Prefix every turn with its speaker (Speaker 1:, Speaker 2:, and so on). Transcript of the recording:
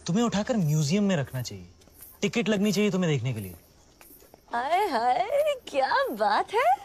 Speaker 1: तुम्हें उठाकर म्यूजियम में रखना चाहिए। टिकट लगनी चाहिए तुम्हें देखने के लिए।
Speaker 2: हाय हाय क्या बात है।